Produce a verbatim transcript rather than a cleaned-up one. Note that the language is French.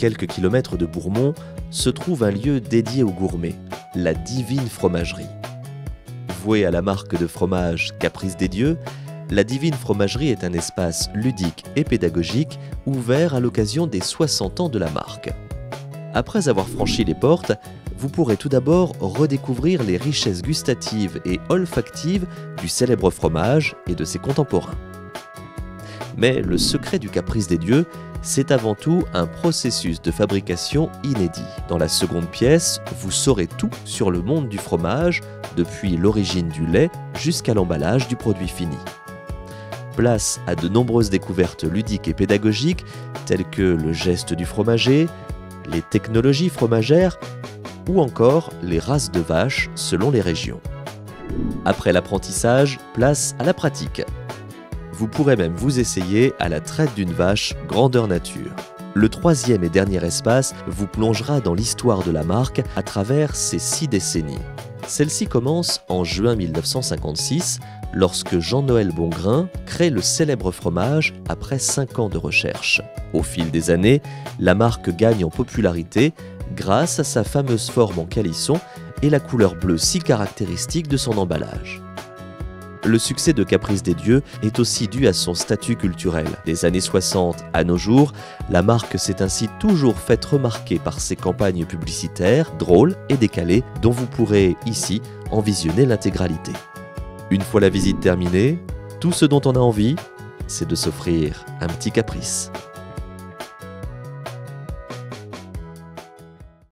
quelques kilomètres de Bourmont, se trouve un lieu dédié aux gourmets, la Divine Fromagerie. Vouée à la marque de fromage Caprice des Dieux, la Divine Fromagerie est un espace ludique et pédagogique ouvert à l'occasion des soixante ans de la marque. Après avoir franchi les portes, vous pourrez tout d'abord redécouvrir les richesses gustatives et olfactives du célèbre fromage et de ses contemporains. Mais le secret du Caprice des Dieux, c'est avant tout un processus de fabrication inédit. Dans la seconde pièce, vous saurez tout sur le monde du fromage, depuis l'origine du lait jusqu'à l'emballage du produit fini. Place à de nombreuses découvertes ludiques et pédagogiques, telles que le geste du fromager, les technologies fromagères ou encore les races de vaches selon les régions. Après l'apprentissage, place à la pratique. Vous pourrez même vous essayer à la traite d'une vache grandeur nature. Le troisième et dernier espace vous plongera dans l'histoire de la marque à travers ses six décennies. Celle-ci commence en juin mille neuf cent cinquante-six, lorsque Jean-Noël Bongrain crée le célèbre fromage après cinq ans de recherche. Au fil des années, la marque gagne en popularité grâce à sa fameuse forme en calisson et la couleur bleue si caractéristique de son emballage. Le succès de Caprice des Dieux est aussi dû à son statut culturel. Des années soixante à nos jours, la marque s'est ainsi toujours faite remarquer par ses campagnes publicitaires drôles et décalées dont vous pourrez ici en visionner l'intégralité. Une fois la visite terminée, tout ce dont on a envie, c'est de s'offrir un petit caprice.